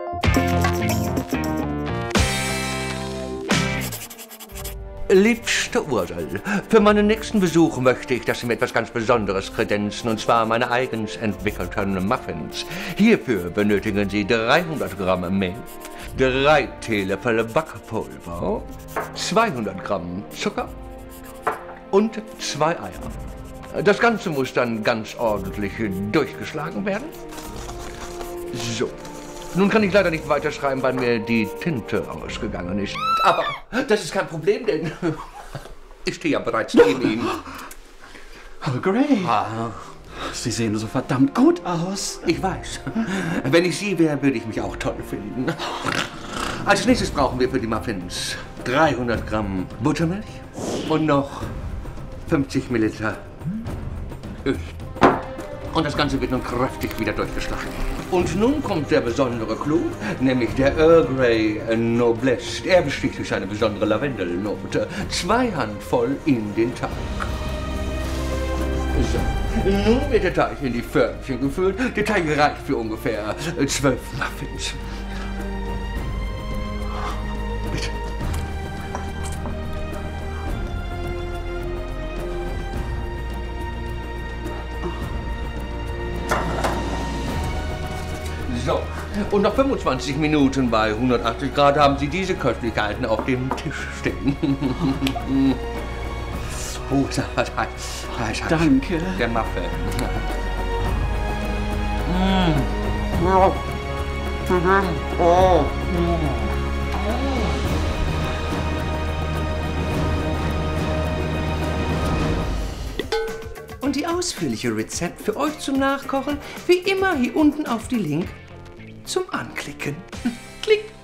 Liebste Ursel, für meinen nächsten Besuch möchte ich, dass Sie mir etwas ganz Besonderes kredenzen, und zwar meine eigens entwickelten Muffins. Hierfür benötigen Sie 300 Gramm Mehl, 3 Teelöffel Backpulver, 200 Gramm Zucker und 2 Eier. Das Ganze muss dann ganz ordentlich durchgeschlagen werden. So. Nun kann ich leider nicht weiterschreiben, weil mir die Tinte ausgegangen ist. Aber das ist kein Problem, denn ich stehe ja bereits neben Ihnen. Earl Grey, Sie sehen so verdammt gut aus. Ich weiß. Wenn ich Sie wäre, würde ich mich auch toll finden. Als nächstes brauchen wir für die Muffins 300 Gramm Buttermilch und noch 50 Milliliter Öl. Und das Ganze wird nun kräftig wieder durchgeschlagen. Und nun kommt der besondere Clou, nämlich der Earl Grey Noblesse. Er besticht durch eine besondere Lavendelnote. 2 Handvoll in den Teig. So. Nun wird der Teig in die Förmchen gefüllt. Der Teig reicht für ungefähr 12 Muffins. Bitte. So, und nach 25 Minuten bei 180 Grad haben Sie diese Köstlichkeiten auf dem Tisch stehen. Oh, danke. Der Muffin. Und die ausführliche Rezept für euch zum Nachkochen, wie immer hier unten auf die Link zum Anklicken. Klick!